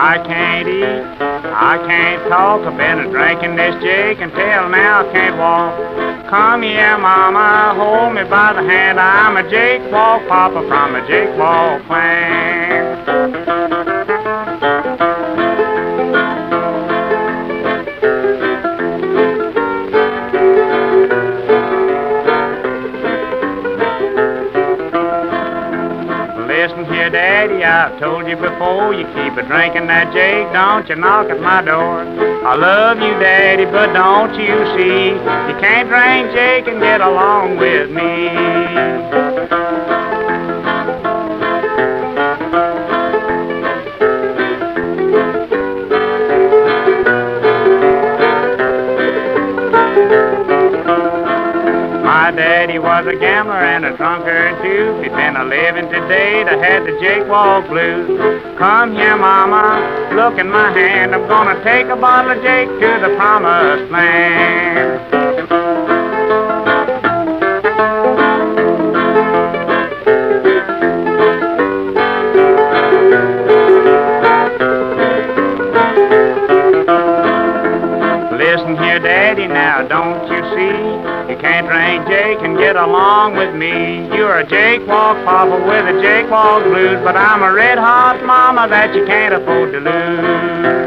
I can't eat, I can't talk. I've been drinking this Jake until now I can't walk. Come here, Mama, hold me by the hand. I'm a Jake Walk Papa from a Jake Walk clan. Listen here, Daddy, I've told you before, you keep a drinking that Jake, don't you knock at my door. I love you, Daddy, but don't you see, you can't drink Jake and get along with me. My daddy was a gambler and a drunkard too. He'd been a-living today to had the Jake Walk blues. Come here, Mama, look in my hand. I'm gonna take a bottle of Jake to the promised land. Listen here, Daddy, now don't you see? You can't drink Jake and get along with me. You're a Jake Walk Papa with a Jake Walk blues, but I'm a red hot mama that you can't afford to lose.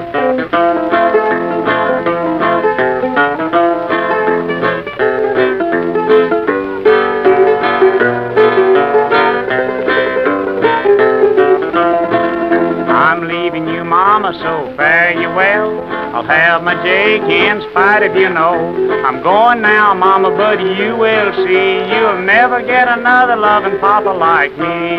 I'm leaving you, Mama, so fare you well. I'll have my Jake in spite of you know. I'm going now, Mama, but you will see, you'll never get another loving Papa like me.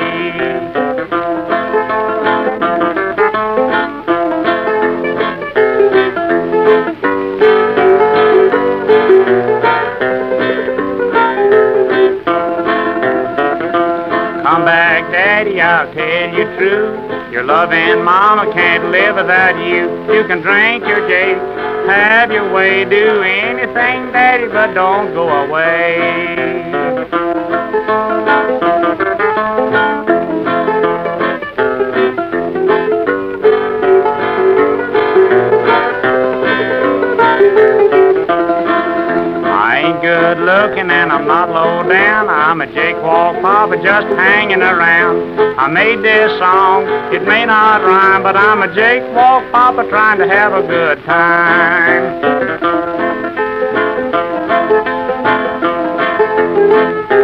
Come back, Daddy, I'll tell you true. Your loving Mama can't live without you. You can drink your Jake, have your way, do anything, Daddy, but don't go away. Good looking and I'm not low down. I'm a Jake Walk Papa just hanging around. I made this song, it may not rhyme, but I'm a Jake Walk Papa trying to have a good time.